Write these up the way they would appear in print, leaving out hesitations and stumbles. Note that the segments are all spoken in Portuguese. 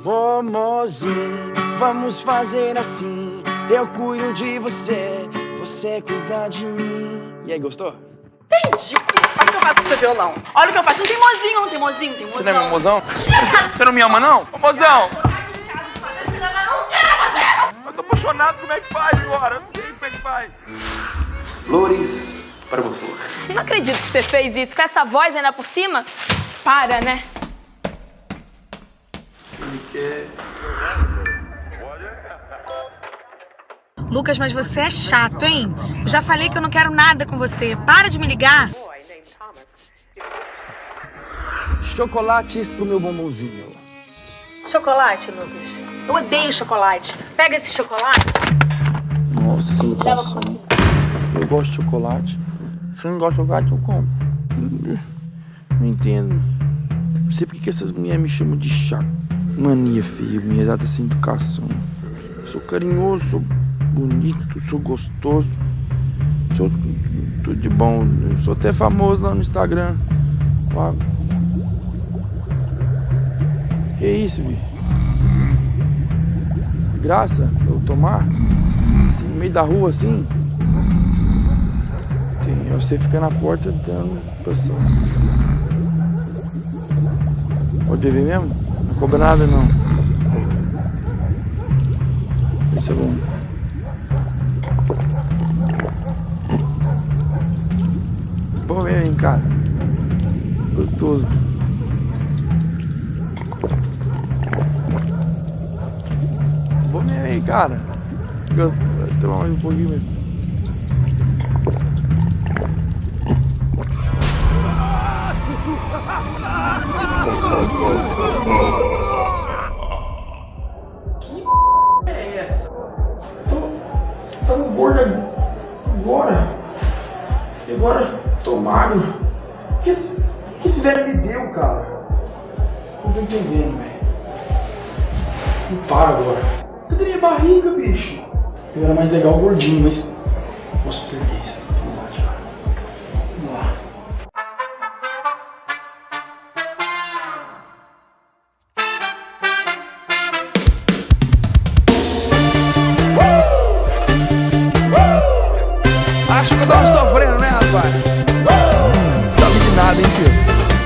Ô mozinho, vamos fazer assim. Eu cuido de você, você cuida de mim. E aí, gostou? Entendi. Olha o que eu faço com seu violão. Olha o que eu faço. Não tem mozinho, não tem mozinho, tem mozão. Você não é meu mozão? Você não me ama, não? Ô, mozão! Eu tô apaixonado, como é que faz agora? Eu não sei como é que faz. Flores para você. Não acredito que você fez isso com essa voz ainda por cima. Para, né? Lucas, mas você é chato, hein? Eu já falei que eu não quero nada com você. Para de me ligar. Chocolates pro meu bombonzinho. Chocolate, Lucas? Eu odeio chocolate. Pega esse chocolate. Nossa, que educação. Eu gosto de chocolate. Se eu não gosto de chocolate, eu como. Não entendo. Não sei porque que essas mulheres me chamam de chato. Mania feia, minha data sem educação. Sou carinhoso, sou bonito, sou gostoso. Sou tudo de bom. Eu sou até famoso lá no Instagram. Que isso, bicho? Graça eu tomar? Assim, no meio da rua, assim? Você fica na porta dando pressão. Pode beber mesmo? Não cobra nada, não. Isso é bom. Bom mesmo, hein, cara. Gostoso. Bom mesmo, hein, cara. Vou tomar mais um pouquinho mesmo. Que é essa? Tô no bordo agora. E agora tô magro. O que esse velho me deu, cara? Não tô entendendo, velho. Não para agora. Cadê minha barriga, bicho? Eu era mais legal gordinho, mas posso perder isso. Vamos lá, Thiago. Vamos lá. Acho que eu tava sofrendo, né, rapaz? Sabe de nada, hein, filho?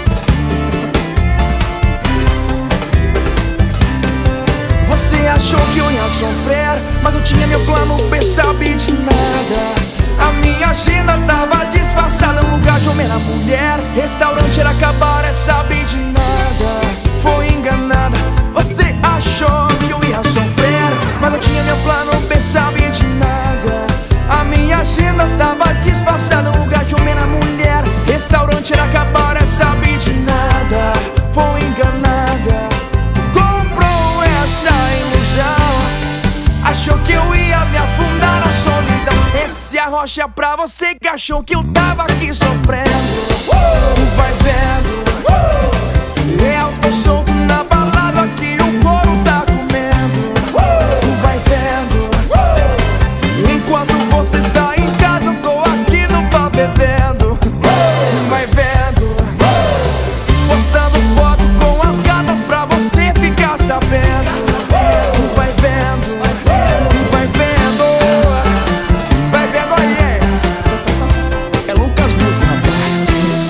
Você achou que eu ia sofrer, mas eu tinha meu plano B, sabe de nada. A minha agenda tava disfarçada, no lugar de homem era mulher. Restaurante era cabaré, sabe de nada. Foi enganada. Você achou que eu ia sofrer, mas eu tinha meu plano B, sabe de nada. A minha agenda tava disfarçada, no lugar de homem era mulher. Restaurante era cabaré, sabe de nada. Foi enganada. Comprou essa ilusão, achou que eu ia me afundar na solidão. Esse arrocha é pra você que achou que eu tava aqui sofrendo. Vai vendo, eu tô solto na balada que o couro tá comendo. Vai vendo, enquanto você tá em casa, eu tô aqui no bar bebendo. Vai vendo, postando foto com as gatas pra você ficar sabendo. Vai vendo, vai vendo, vai vendo aí. É Lucas Duque, rapaz.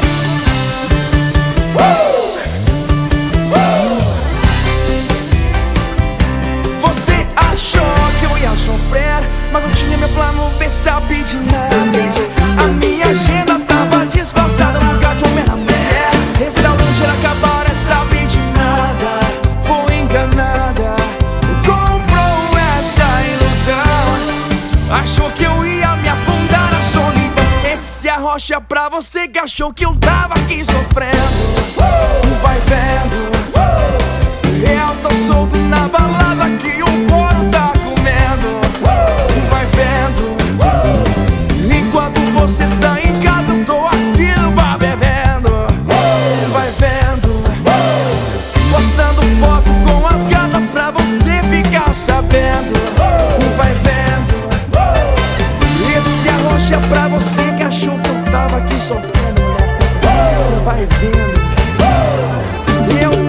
Você achou que eu ia sofrer, mas eu tinha meu plano B, sabe de nada. A minha agenda tava disfarçada, no lugar de homem era mulher. Restaurante era cabaré, sabe de nada. Foi enganada. Comprou essa ilusão, achou que eu ia me afundar na solidão. Esse arrocha pra você que achou que eu tava aqui sofrendo. Vai vendo, eu tô solto na balada que o couro tá comendo. Vai vendo, enquanto você tá em casa, eu tô aqui no bar bebendo. Vai vendo, postando foto com as gatas pra você ficar sabendo. Vai vendo, esse arrocha é pra você que achou que eu tava aqui sofrendo. Vai vendo, eu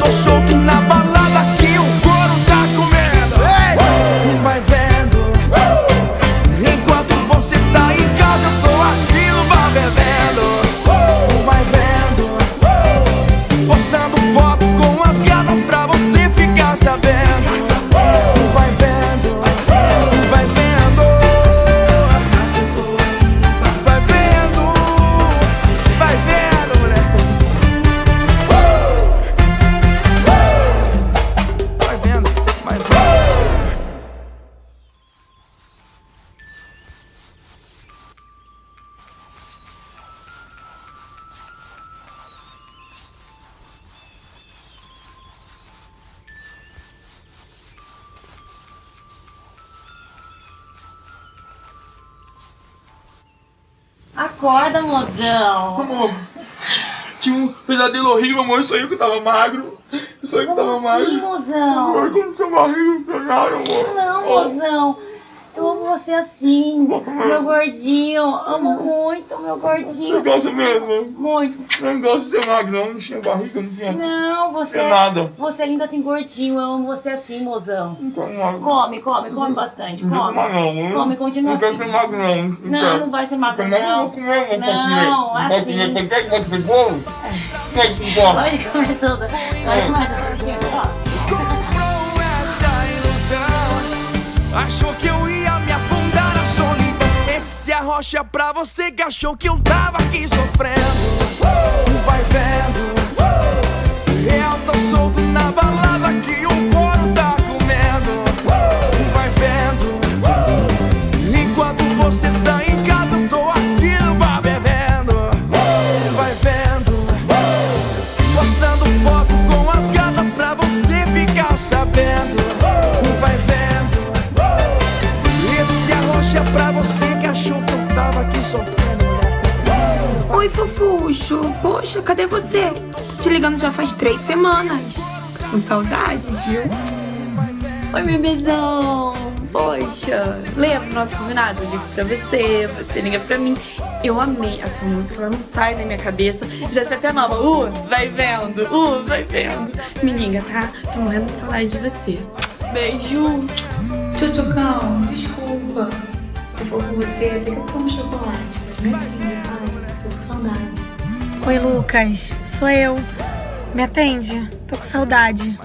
Acorda, mozão. Amor, tinha um pesadelo horrível, amor. Eu sonhei que eu tava magro. Eu sonhei que eu tava magro. Sim, mozão. Amor, como seu barriga empenhado, amor. Não, mozão. Eu amo você assim, meu gordinho. Amo muito, meu gordinho. Você gosta mesmo? Muito. Não gosto de ser magro, não. Não tinha barriga, não tinha. Não, você é nada. Você é lindo assim, gordinho. Eu amo você assim, mozão. Não Come bastante. Não Come. não. Come, continua não assim. Não quero ser magro, não. Não, não vai ser magro, não. Não, assim. Quer que você bolo? Quer que bolo? Pode comer tudo. Pode mais um pouquinho. Comprou essa ilusão, achou que eu ia me afundar na solidão. Esse é rocha pra você que achou que eu tava aqui sofrendo. Vai vendo, eu tô solto na balada que o couro tá comendo. Vai vendo, enquanto você tá em casa eu tô aqui no bar bebendo. Vai vendo, postando foto com as gatas pra você ficar sabendo. Vai vendo, esse arrocha pra você que achou que eu tava aqui sofrendo. Oi, fofucho. Poxa, cadê você? Te ligando já faz 3 semanas. Com saudades, viu? Oi, bebezão. Poxa, lembra do nosso combinado? Eu ligo pra você, você liga pra mim. Eu amei a sua música, ela não sai da minha cabeça. Já sei até nova. Vai vendo. Vai vendo. Me liga, tá? Tô morrendo de saudade de você. Beijo. Tchutchucão, desculpa. Se for com você, até que eu como chocolate. Mas não é lindo, pai. Tô com saudade. Oi, Lucas. Sou eu. Me atende. Tô com saudade.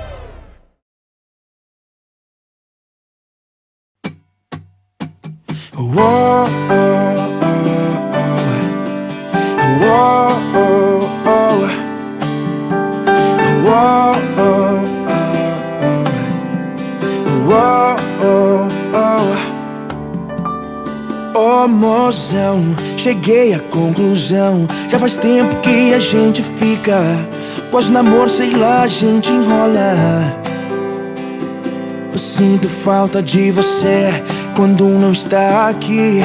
Oh, mozão, cheguei à conclusão. Já faz tempo que a gente fica. Pós namoro, sei lá, a gente enrola. Eu sinto falta de você quando não está aqui.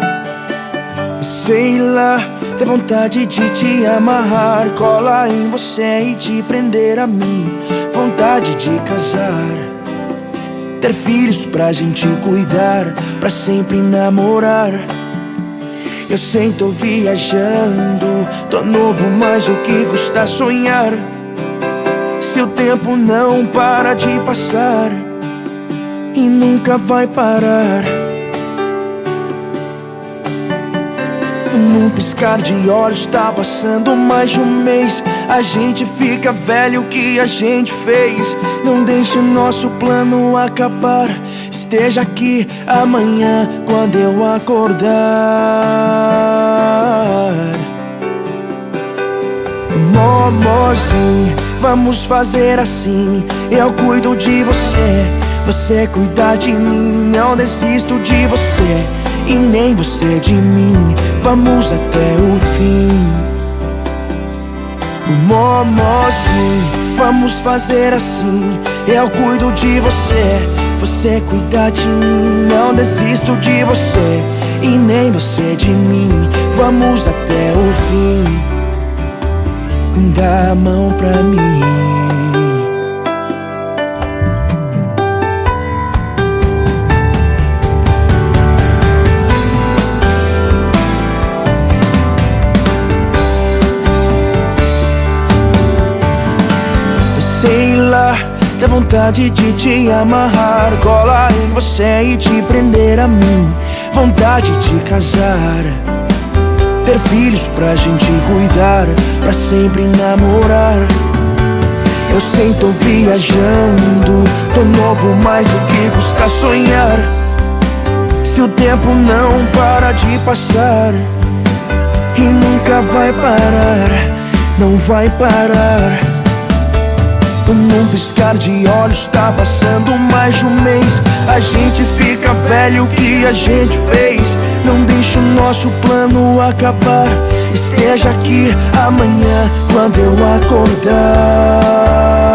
Sei lá, dá vontade de te amarrar, colar em você e te prender a mim. Vontade de casar, ter filhos pra gente cuidar, pra sempre namorar. Eu sei, tô viajando, tô novo, mas o que custa sonhar? Seu tempo não para de passar e nunca vai parar. Num piscar de olhos tá passando mais de um mês. A gente fica velho, o que a gente fez? Não deixe o nosso plano acabar. Esteja aqui amanhã quando eu acordar. Momozinho, vamos fazer assim. Eu cuido de você, você cuida de mim. Não desisto de você e nem você de mim. Vamos até o fim. Momozinho, vamos fazer assim. Eu cuido de você, você cuida de mim. Não desisto de você e nem você de mim. Vamos até o fim. Dá a mão pra mim. Sei lá, dá vontade de te amarrar, colar em você e te prender a mim. Vontade de casar, ter filhos pra gente cuidar, pra sempre namorar. Eu sei, tô viajando, tô novo, mas o que custa sonhar? Se o tempo não para de passar e nunca vai parar, não vai parar. Num piscar de olhos tá passando mais de um mês. A gente fica velho, o que a gente fez? Não deixe o nosso plano acabar. Esteja aqui amanhã quando eu acordar.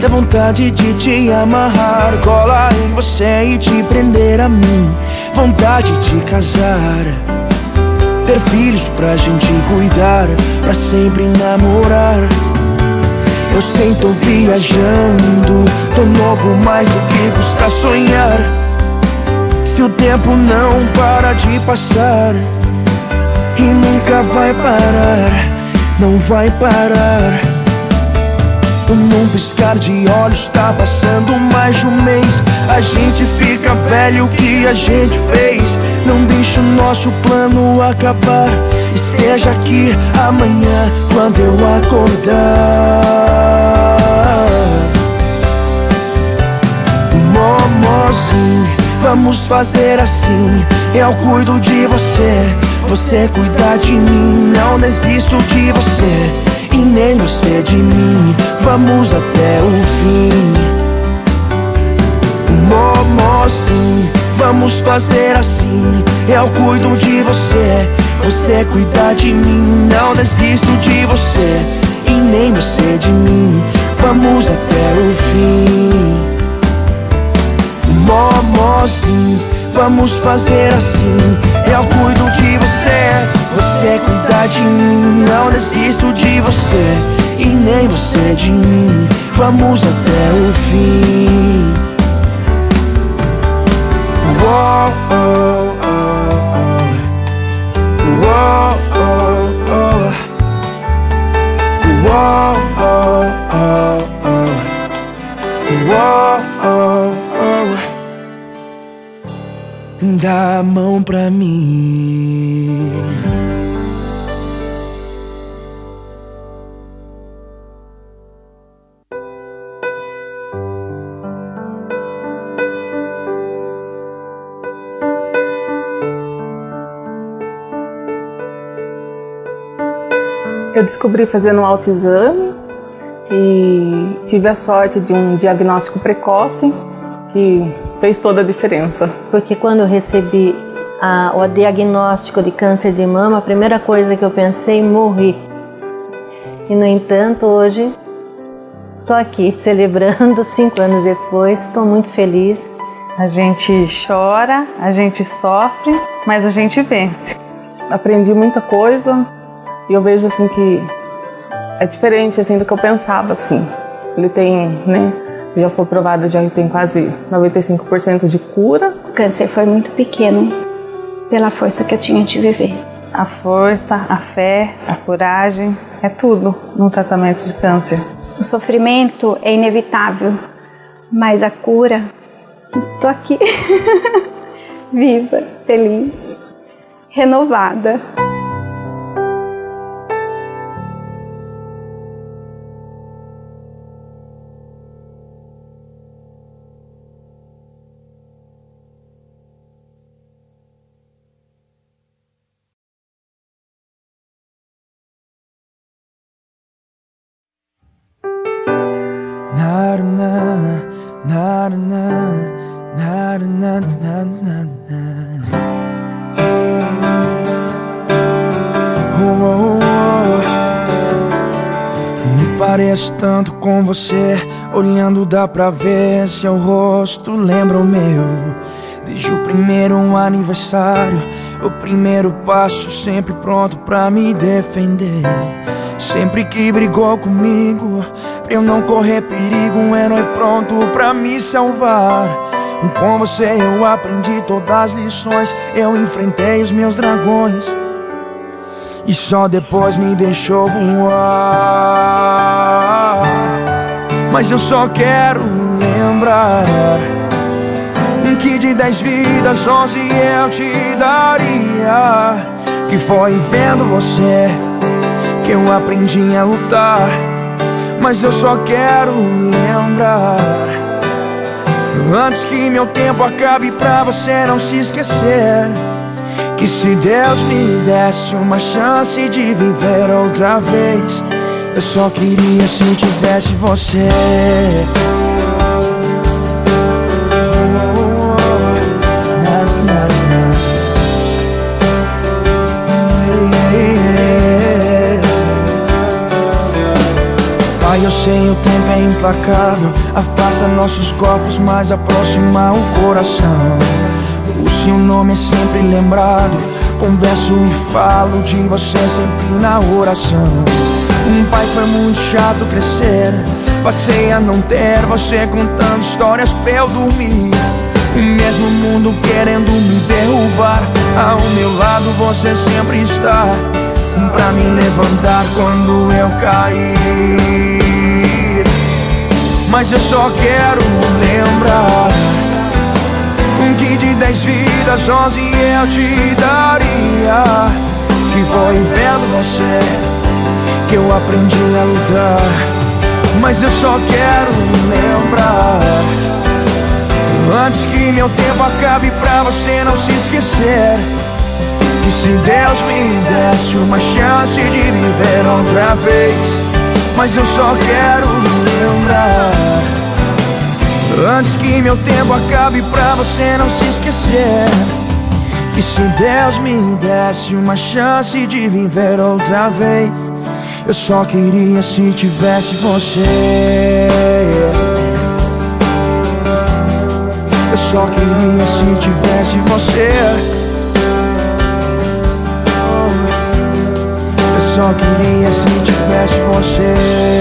dá vontade de te amarrar, colar em você e te prender a mim. Vontade de casar, ter filhos pra gente cuidar, pra sempre namorar. Eu sei, tô viajando, tô novo, mas o que custa sonhar? Se o tempo não para de passar e nunca vai parar, não vai parar. Num piscar de olhos tá passando mais de um mês. A gente fica velho, o que a gente fez? Não deixa o nosso plano acabar. Esteja aqui amanhã quando eu acordar. Momozinho, vamos fazer assim. Eu cuido de você, você cuida de mim. Não desisto de você e nem você de mim. Vamos até o fim. Momozinho, vamos fazer assim. Eu cuido de você, você cuida de mim. Não desisto de você e nem você de mim. Vamos até o fim. Momozinho, vamos fazer assim. Eu cuido de você, você cuida de mim. Não desisto de você e nem você de mim. Vamos até o fim. Oh, oh, oh, oh. Oh, oh, oh. Oh, oh, oh, oh. Oh, oh, oh. Dá a mão pra mim. Eu descobri fazendo um autoexame e tive a sorte de um diagnóstico precoce que fez toda a diferença. Porque quando eu recebi o diagnóstico de câncer de mama, a primeira coisa que eu pensei, morri. E no entanto, hoje estou aqui celebrando 5 anos depois, estou muito feliz. A gente chora, a gente sofre, mas a gente vence. Aprendi muita coisa. E eu vejo assim que é diferente assim do que eu pensava assim. Ele tem, né, já foi provado, já tem quase 95% de cura. O câncer foi muito pequeno pela força que eu tinha de viver. A força, a fé, a coragem, é tudo no tratamento de câncer. O sofrimento é inevitável, mas a cura, tô aqui, viva, feliz, renovada. Me pareço tanto com você, olhando dá pra ver seu rosto lembra o meu. Desde o primeiro aniversário, o primeiro passo, sempre pronto pra me defender. Sempre que brigou comigo, pra eu não correr perigo, um herói pronto pra me salvar. Com você eu aprendi todas as lições, eu enfrentei os meus dragões e só depois me deixou voar. Mas eu só quero lembrar que de 10 vidas 11 eu te daria. Que foi vendo você que eu aprendi a lutar. Mas eu só quero lembrar, antes que meu tempo acabe, pra você não se esquecer, que se Deus me desse uma chance de viver outra vez, eu só queria se eu tivesse você. Pai, eu sei o tempo é implacável, afasta nossos corpos, mas aproxima o coração. O seu nome é sempre lembrado, converso e falo de você sempre na oração. Um pai foi muito chato crescer, passei a não ter você contando histórias pra eu dormir. Mesmo o mundo querendo me derrubar, ao meu lado você sempre está, pra me levantar quando eu cair. Mas eu só quero lembrar que de 10 vidas 11 eu te daria, que foi vendo você que eu aprendi a lutar. Mas eu só quero lembrar, antes que meu tempo acabe, pra você não se esquecer, que se Deus me desse uma chance de viver outra vez. Mas eu só quero lembrar, antes que meu tempo acabe, pra você não se esquecer, que se Deus me desse uma chance de viver outra vez, eu só queria se tivesse você. Eu só queria se tivesse você. Eu só queria se tivesse você.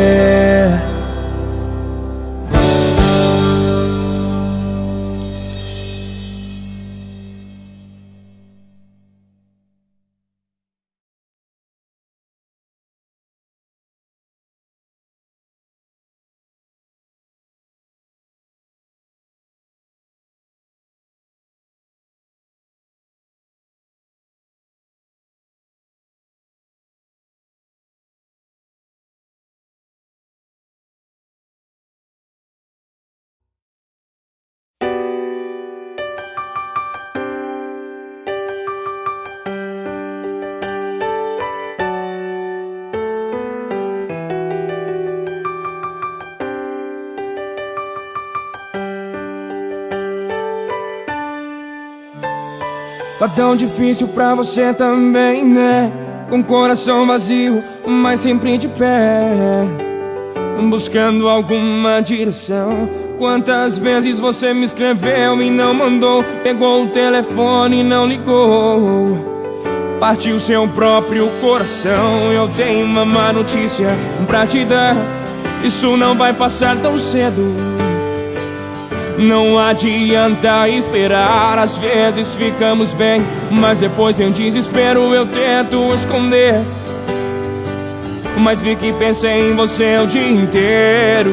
Tá tão difícil pra você também, né? Com coração vazio, mas sempre de pé, buscando alguma direção. Quantas vezes você me escreveu e não mandou, pegou o telefone e não ligou, partiu seu próprio coração. Eu tenho uma má notícia pra te dar, isso não vai passar tão cedo. Não adianta esperar, às vezes ficamos bem, mas depois em desespero eu tento esconder. Mas vi que pensei em você o dia inteiro.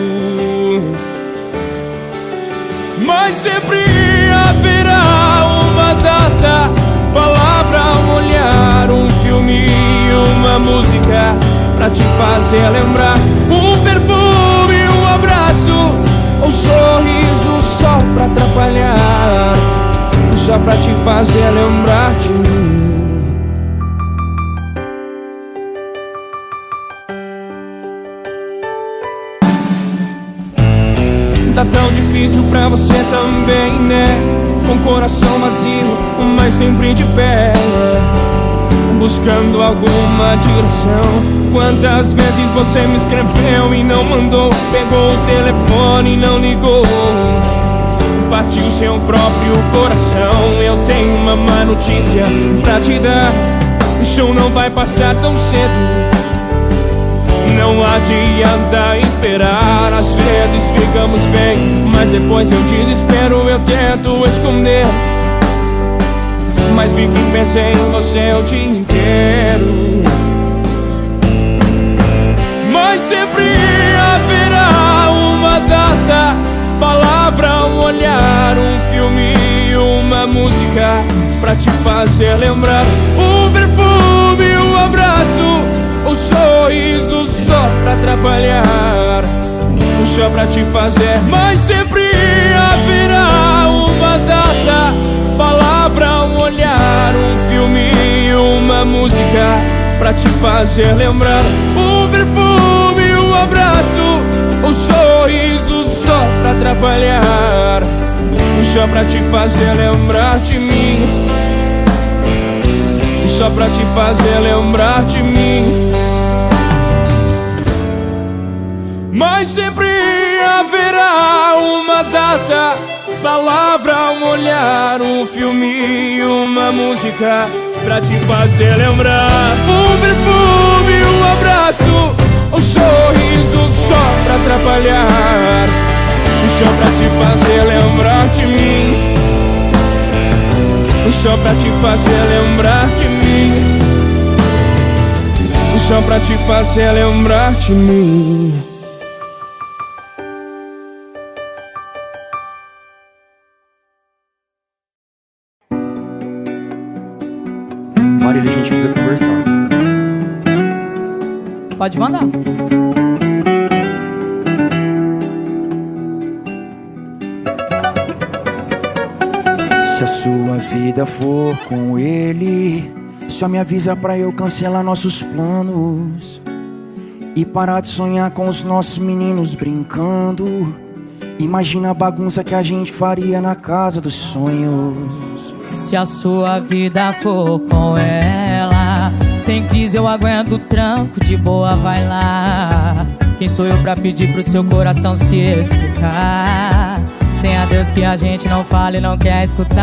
Mas sempre haverá uma data, palavra, um olhar, um filme, uma música pra te fazer lembrar. Um perfume, um abraço, um sorriso só pra atrapalhar, só pra te fazer lembrar de mim. Tá tão difícil pra você também, né? Com coração vazio, mas sempre de pé, buscando alguma direção. Quantas vezes você me escreveu e não mandou, pegou o telefone e não ligou, partiu seu próprio coração. Eu tenho uma má notícia pra te dar, o show não vai passar tão cedo. Não adianta esperar, às vezes ficamos bem, mas depois eu desespero, eu tento esconder. Mas vi que pensei em você o dia inteiro. Mas sempre haverá uma data, palavra, um olhar, um filme, uma música pra te fazer lembrar. Um perfume, um abraço, um sorriso só pra atrapalhar, só pra te fazer. Mas sempre haverá uma data, palavra, um olhar, um filme, uma música pra te fazer lembrar. Um perfume, um abraço, um sorriso só pra atrapalhar, só pra te fazer lembrar de mim, só pra te fazer lembrar de mim. mas sempre haverá uma data, palavra, um olhar, um filme, uma música pra te fazer lembrar. Um perfume, um abraço, um sorriso só pra atrapalhar, só pra te fazer lembrar de mim, só pra te fazer lembrar de mim, só pra te fazer lembrar de mim. Marília, a gente precisa conversar. Pode mandar. Se a sua vida for com ele, só me avisa pra eu cancelar nossos planos e parar de sonhar com os nossos meninos brincando. Imagina a bagunça que a gente faria na casa dos sonhos. Se a sua vida for com ela, sem crise eu aguento o tranco, de boa vai lá. Quem sou eu pra pedir pro seu coração se explicar? Tem a Deus que a gente não fala e não quer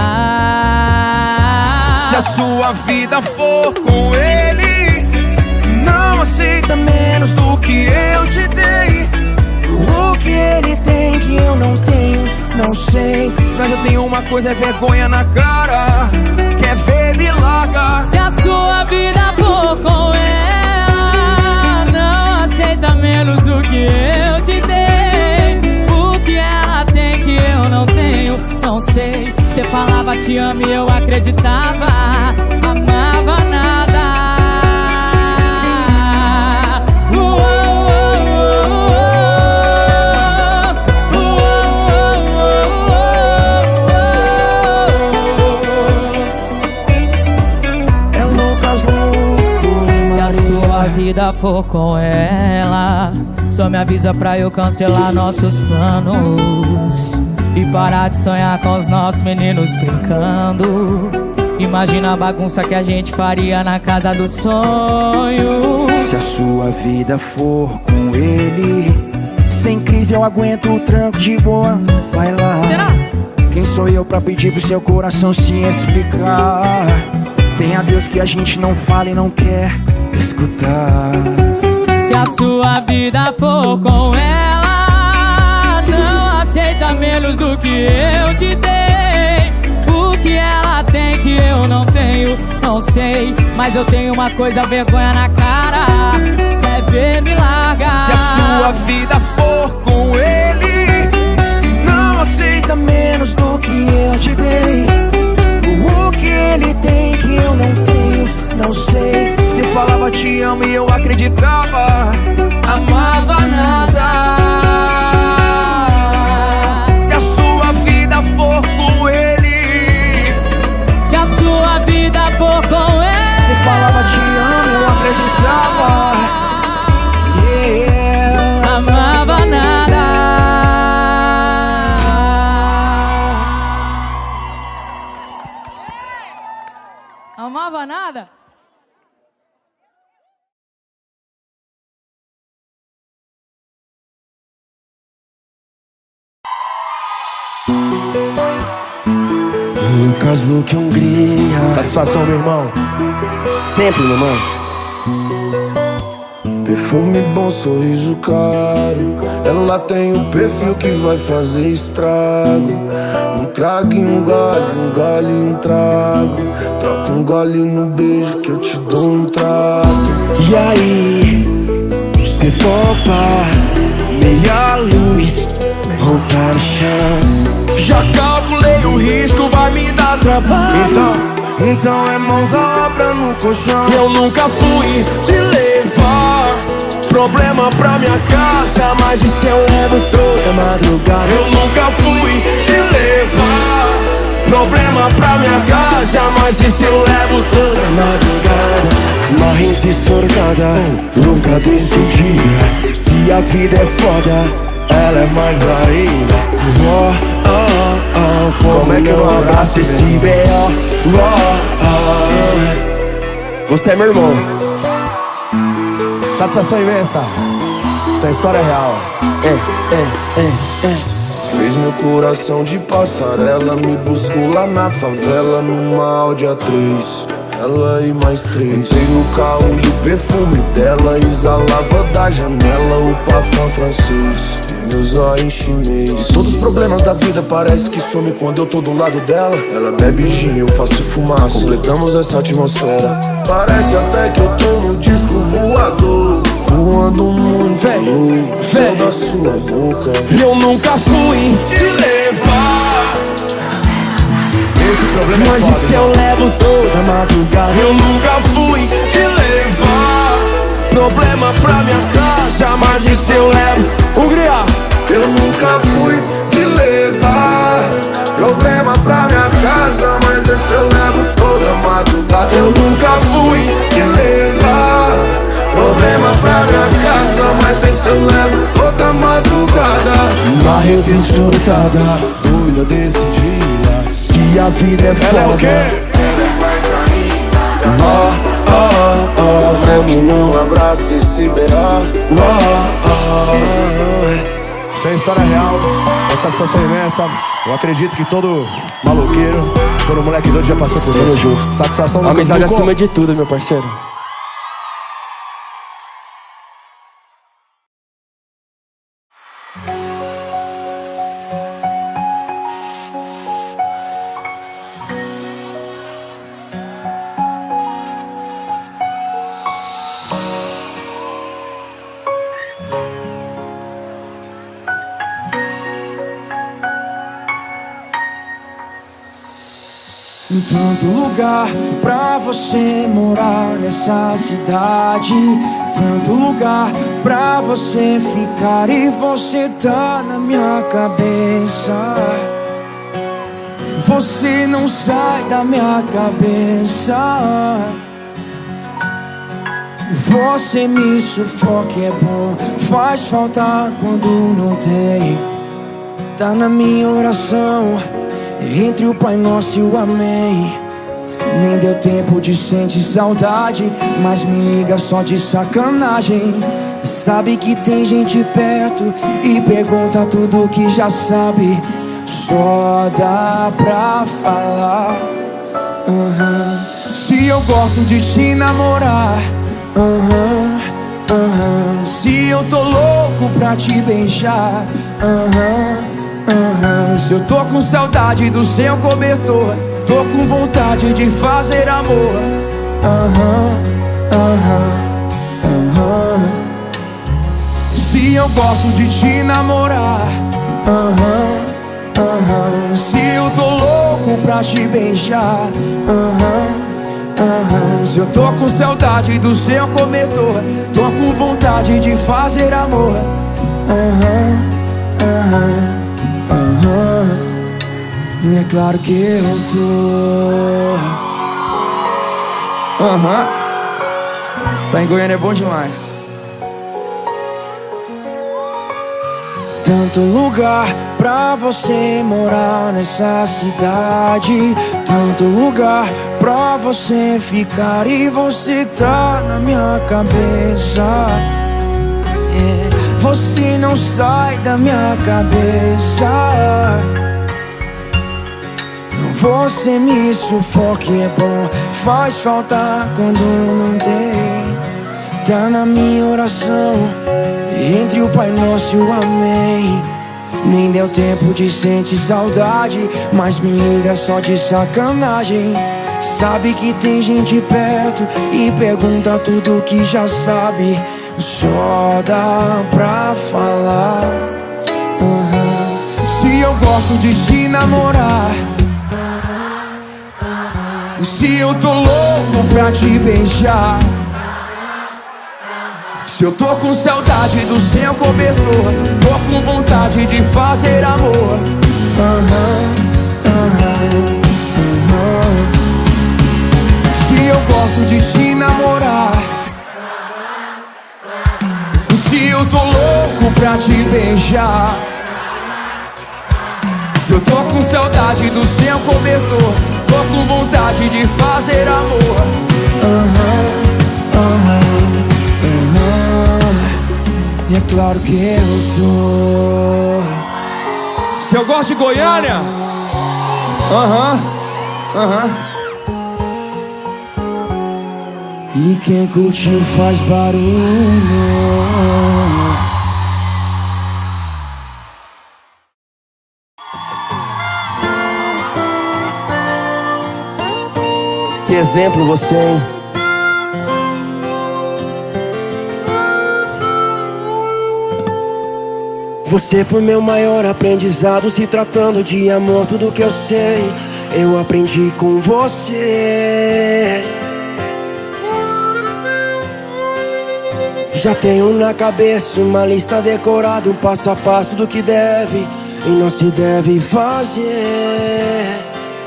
escutar. Se a sua vida for com ele, não aceita menos do que eu te dei. O que ele tem que eu não tenho, não sei. Mas eu tenho uma coisa, é vergonha na cara. Quer ver, me larga. Se a sua vida for com ela, não aceita menos do que eu te dei. O que ela tem que eu não tenho, não sei. Você falava te amo e eu acreditava, amava nada. Se a sua vida for com ela, só me avisa pra eu cancelar nossos planos e parar de sonhar com os nossos meninos brincando. Imagina a bagunça que a gente faria na casa dos sonhos. Se a sua vida for com ele, sem crise eu aguento o tranco, de boa vai lá. Será? Quem sou eu pra pedir pro seu coração se explicar? Tem a Deus que a gente não fala e não quer escutar. Se a sua vida for com ela, não aceita menos do que eu te dei. O que ela tem que eu não tenho, não sei. Mas eu tenho uma coisa, vergonha na cara. Quer ver, me larga. Se a sua vida for com ele, não aceita menos do que eu te dei. O que ele tem que eu não tenho, não sei. Você falava te amo e eu acreditava, amava nada. Se a sua vida for com ele, se a sua vida for com ele, você falava te amo e eu acreditava, yeah. Amava nada. Amava nada? Lucas Luque Hungria. Satisfação, meu irmão. Sempre, meu mano. Perfume bom, sorriso caro. Ela tem um perfil que vai fazer estrago. Um trago e um gole e um trago. Troca um gole no beijo que eu te dou um trato. E aí, cê topa? Meia luz, roupa no chão. Já calculei o risco, vai me dar trabalho. Então é mãos à obra no colchão. Eu nunca fui te levar problema pra minha casa, mas isso eu levo toda madrugada. Eu nunca fui te levar problema pra minha casa, mas isso eu levo toda madrugada. Marrenta e sortada, nunca decidida. Se a vida é foda, ela é mais ainda. Como é que eu não abraço esse B.O.? Você é meu irmão. Satisfação imensa. Essa história é real. Fez meu coração de passarela, me buscou lá na favela, numa Audi A3. Ela e mais 3. Entrei no carro e o perfume dela exalava da janela o parfum francês e meus olhos chinês. Todos os problemas da vida parece que some quando eu tô do lado dela. Ela bebe gin, eu faço fumaça, completamos essa atmosfera. Parece até que eu tô no disco voador, voando muito louco da sua boca. Eu nunca fui te levar, esse problema mas é foda, e se eu levo toda madrugada? Eu nunca fui te levar, problema pra minha casa, mas e se eu levo Hungria? Eu nunca fui te levar, problema pra minha casa, mas esse eu levo toda madrugada. Eu nunca fui te levar, problema pra minha casa, mas esse eu levo toda madrugada. Marreta enxotada, doida decidida, que a vida é foda. Ela é o quê? Ela é mais ainda. Leve num abraço e se beijar. Isso é história real, é satisfação imensa. Eu acredito que todo maloqueiro, todo moleque doido já passou por isso. Junto. Satisfação do amizade acima de tudo, meu parceiro. Tanto lugar pra você morar nessa cidade, tanto lugar pra você ficar e você tá na minha cabeça. Você não sai da minha cabeça. Você me sufoca, é bom, faz falta quando não tem. Tá na minha oração, entre o Pai Nosso e o Amém. Nem deu tempo de sentir saudade, mas me liga só de sacanagem. Sabe que tem gente perto e pergunta tudo que já sabe. Só dá pra falar se eu gosto de te namorar, se eu tô louco pra te beijar, se eu tô com saudade do seu cobertor, tô com vontade de fazer amor, se eu gosto de te namorar, se eu tô louco pra te beijar, se eu tô com saudade do seu cobertor, tô com vontade de fazer amor, é claro que eu tô. Tá em Goiânia é bom demais. Tanto lugar pra você morar nessa cidade, tanto lugar pra você ficar e você tá na minha cabeça. Você não sai da minha cabeça. Você me sufoca, é bom, faz falta quando não tem. Tá na minha oração, entre o Pai Nosso e o Amém. Nem deu tempo de sentir saudade, mas me liga só de sacanagem. Sabe que tem gente perto e pergunta tudo que já sabe. Só dá pra falar se eu gosto de te namorar, se eu tô louco pra te beijar, se eu tô com saudade do seu cobertor, tô com vontade de fazer amor, se eu gosto de te namorar, se eu tô louco pra te beijar, se eu tô com saudade do seu cobertor, tô com vontade de fazer amor, E é claro que eu tô. Se eu gosto de Goiânia? E quem curtiu faz barulho. Que exemplo você, hein? Você foi meu maior aprendizado. Se tratando de amor, tudo que eu sei eu aprendi com você. Já tenho na cabeça uma lista decorada, um passo a passo do que deve e não se deve fazer.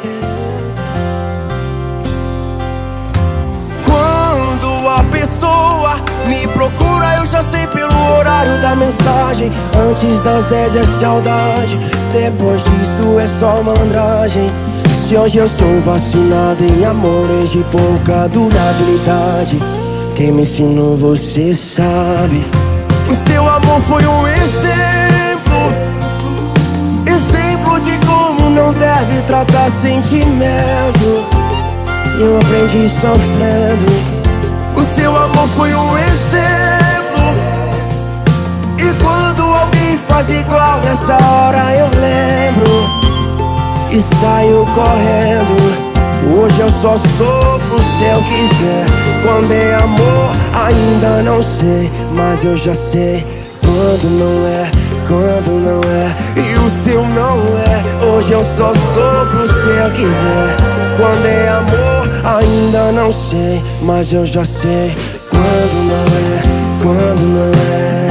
Quando a pessoa me procura, eu já sei pelo horário da mensagem. Antes das 10 é saudade, depois disso é só malandragem. Se hoje eu sou vacinado em amores de pouca durabilidade, quem me ensinou você sabe. O seu amor foi um exemplo, exemplo de como não deve tratar sentimento. Eu aprendi sofrendo. O seu amor foi um exemplo, e quando alguém faz igual nessa hora eu lembro e saio correndo. Hoje eu só sofro se eu quiser. Quando é amor ainda não sei, mas eu já sei quando não é, quando não é. E o seu não é. Hoje eu só sofro se eu quiser. Quando é amor ainda não sei, mas eu já sei quando não é, quando não é.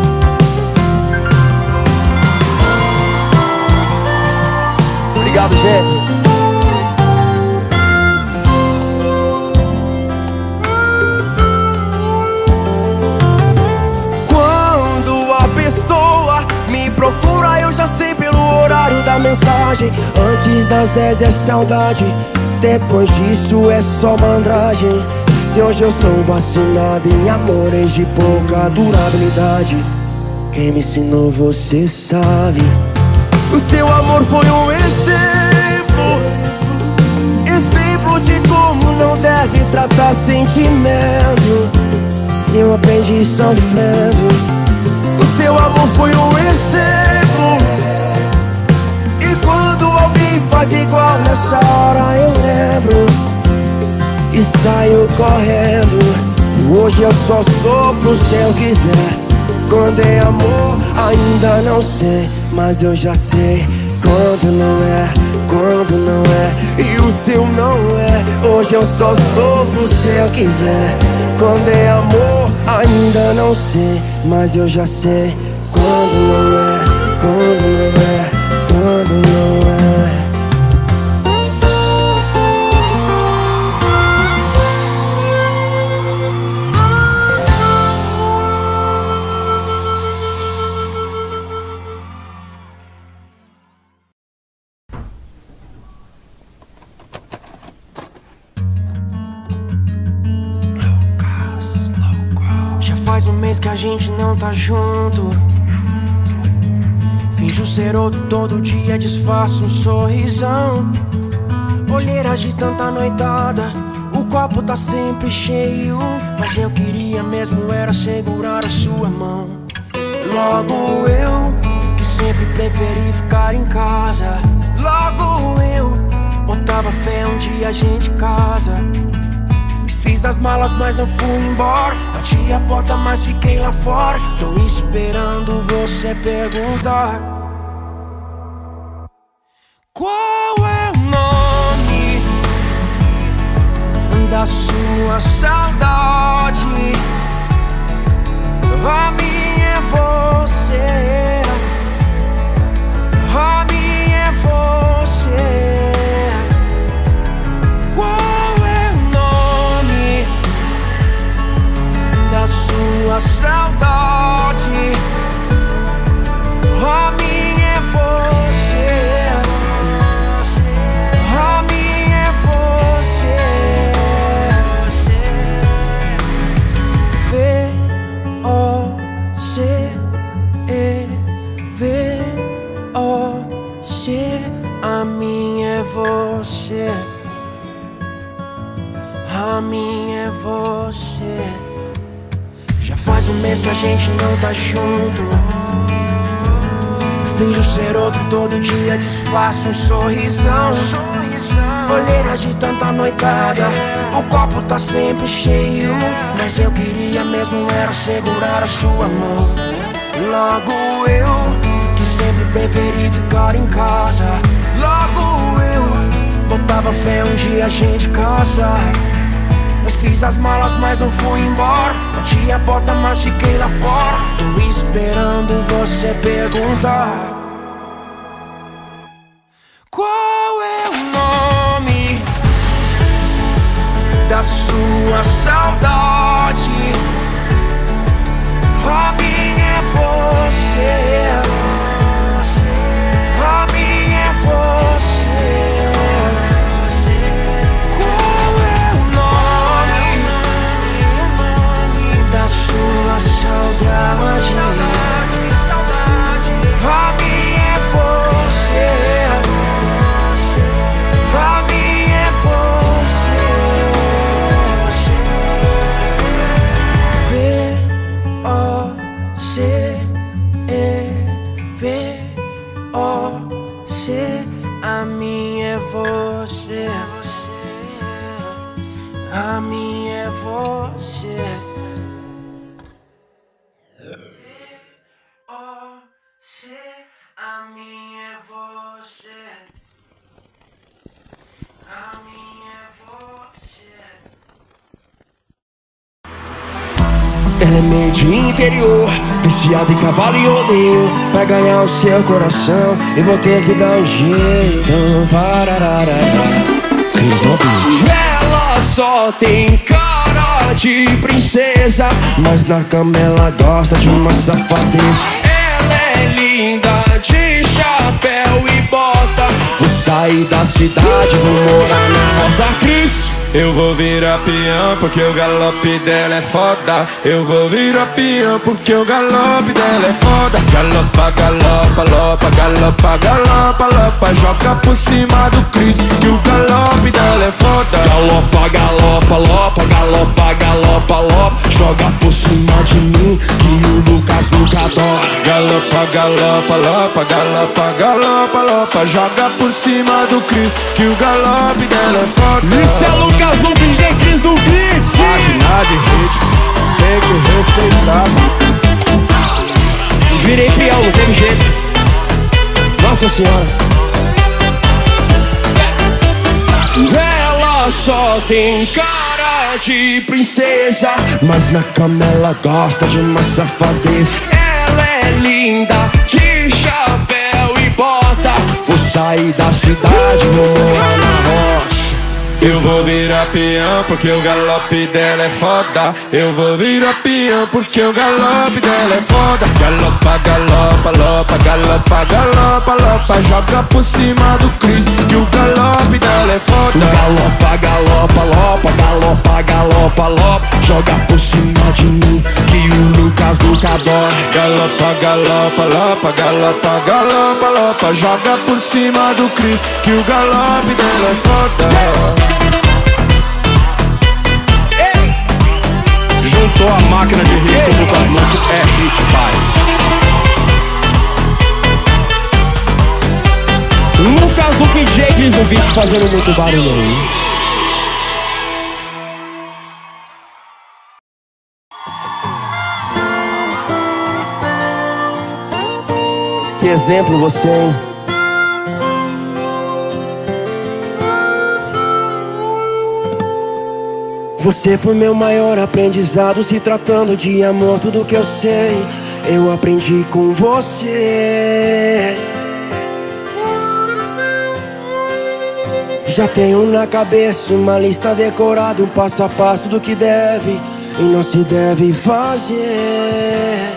Obrigado, gente. Procura, eu já sei pelo horário da mensagem. Antes das 10 é saudade, depois disso é só malandragem. Se hoje eu sou vacinado em amores de pouca durabilidade, quem me ensinou você sabe. O seu amor foi um exemplo, exemplo de como não deve tratar sentimento. Eu aprendi sofrendo. O seu amor foi um exemplo, e quando alguém faz igual nessa hora eu lembro e saio correndo. Hoje eu só sofro se eu quiser. Quando é amor ainda não sei, mas eu já sei quando não é, quando não é. E o seu não é. Hoje eu só sofro se eu quiser. Quando é amor ainda não sei, mas eu já sei quando não é, quando não é, quando não é. Faz um mês que a gente não tá junto. Finjo ser outro todo dia, disfarço um sorrisão. Olheiras de tanta noitada, o copo tá sempre cheio, mas eu queria mesmo era segurar a sua mão. Logo eu, que sempre preferi ficar em casa. Logo eu, botava fé um dia a gente casa. Fiz as malas, mas não fui embora. Bati a porta, mas fiquei lá fora. Tô esperando você perguntar qual é o nome da sua saudade. A minha é você, a minha é você. Sua saudade, a minha é você, a minha é você. você. A minha é você. Já faz um mês que a gente não tá junto. Finjo ser outro, todo dia disfarço um sorrisão. Olheiras de tanta noitada, o copo tá sempre cheio. Mas eu queria mesmo era segurar a sua mão. Logo eu, que sempre preferi ficar em casa. Logo eu, botava fé um dia a gente casar. Eu fiz as malas, mas não fui embora. Bati a porta, mas fiquei lá fora. Tô esperando você perguntar: qual é o nome da sua saudade? Robin é você. Robin é você. Sua saudade, Robin é você. Robin é você. V-O-C-E-V-O-C. A minha é você. A minha é você. A minha é você. A minha é você. Ela é meio de interior, viciada em cavalo e rodeio. Pra ganhar o seu coração, eu vou ter que dar um jeito. Ela só tem cara de princesa, mas na cama ela gosta de uma safadeza. Linda de chapéu e bota. Vou sair da cidade, vou morar na Rosa Cris. Eu vou virar peão porque o galope dela é foda. Eu vou virar peão porque o galope dela é foda. Galopa, galopa, lopa, galopa, galopa, lopa. Joga por cima do Cris que o galope dela é foda. Galopa, galopa, lopa, galopa, galopa, lopa. Joga por cima de mim que o Lucas nunca adora. Galopa, galopa, lopa, galopa, galopa, lopa. Joga por cima do Cris que o galope dela é foda. Isso é Lucas no DJ Cris no beat. Máquina de hit, tem que respeitar. Virei peão, não teve jeito. Nossa Senhora. Ela só tem cara de princesa, mas na cama ela gosta de uma safadeza. Ela é linda de chapéu e bota. Vou sair da cidade, vou morar na roça. Eu vou virar peão porque o galope dela é foda. Eu vou virar peão porque o galope dela é foda. Galopa, galopa, lopa, galopa, galopa, lopa. Joga por cima do Cris que o galope dela é foda. Galopa, galopa, lopa, galopa, galopa, lopa. Joga por cima de mim que o Lucas nunca adora. Galopa, galopa, lopa, galopa, galopa, lopa. Joga por cima do Cris que o galope dela é foda. Juntou a máquina de hit com o Lucas Manto, é hit, pai. Lucas do DJ Cris no beat fazendo muito barulho aí. Que exemplo você, hein? Você foi meu maior aprendizado. Se tratando de amor, tudo que eu sei eu aprendi com você. Já tenho na cabeça uma lista decorada, um passo a passo do que deve e não se deve fazer.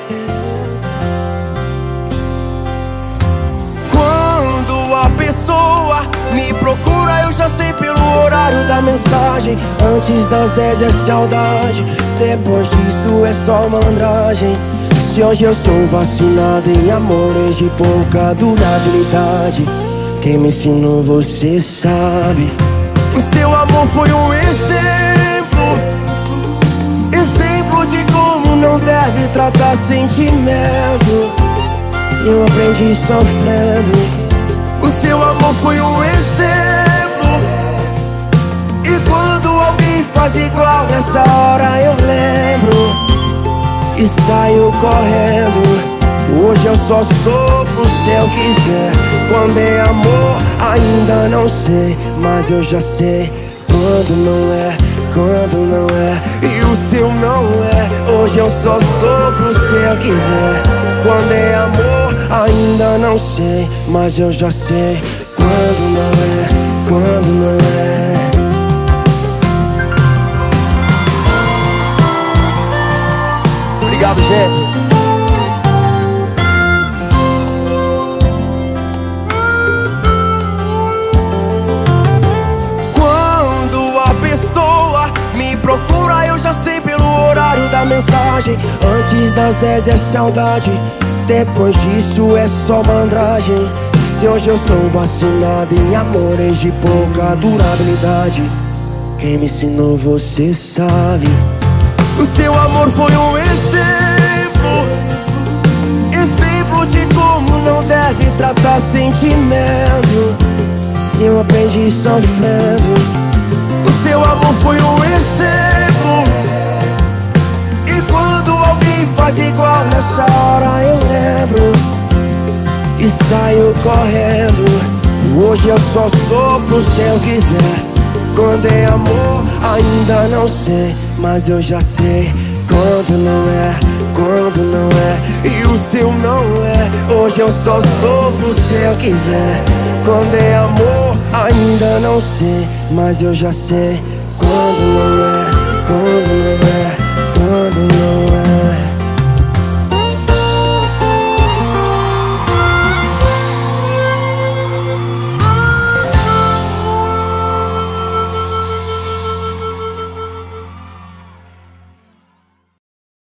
Quando a pessoa me procura, eu já sei pelo horário da mensagem. Antes das 10 é saudade, depois disso é só malandragem. Se hoje eu sou vacinado em amores de pouca durabilidade, Quem me ensinou você sabe. O seu amor foi um exemplo, exemplo de como não deve tratar sentimento. Eu aprendi sofrendo. O seu amor foi um exemplo, e quando alguém faz igual nessa hora eu lembro e saio correndo. Hoje eu só sofro se eu quiser. Quando é amor ainda não sei, mas eu já sei quando não é, quando não é. E o seu não é. Hoje eu só sofro se eu quiser. Quando é amor ainda não sei, mas eu já sei quando não é, quando não é. Obrigado, gente. Procura, eu já sei pelo horário da mensagem. Antes das 10 é saudade, depois disso é só mandragem. Se hoje eu sou vacinado em amores de pouca durabilidade, quem me ensinou você sabe. O seu amor foi um exemplo, exemplo de como não deve tratar sentimento. Eu aprendi sofrendo. O seu amor foi um exemplo, e quando alguém faz igual nessa hora eu lembro e saio correndo. Hoje eu só sofro se eu quiser. Quando é amor ainda não sei, mas eu já sei quando não é, quando não é. E o seu não é. Hoje eu só sofro se eu quiser. Quando é amor ainda não sei, mas eu já sei quando não é, quando não é.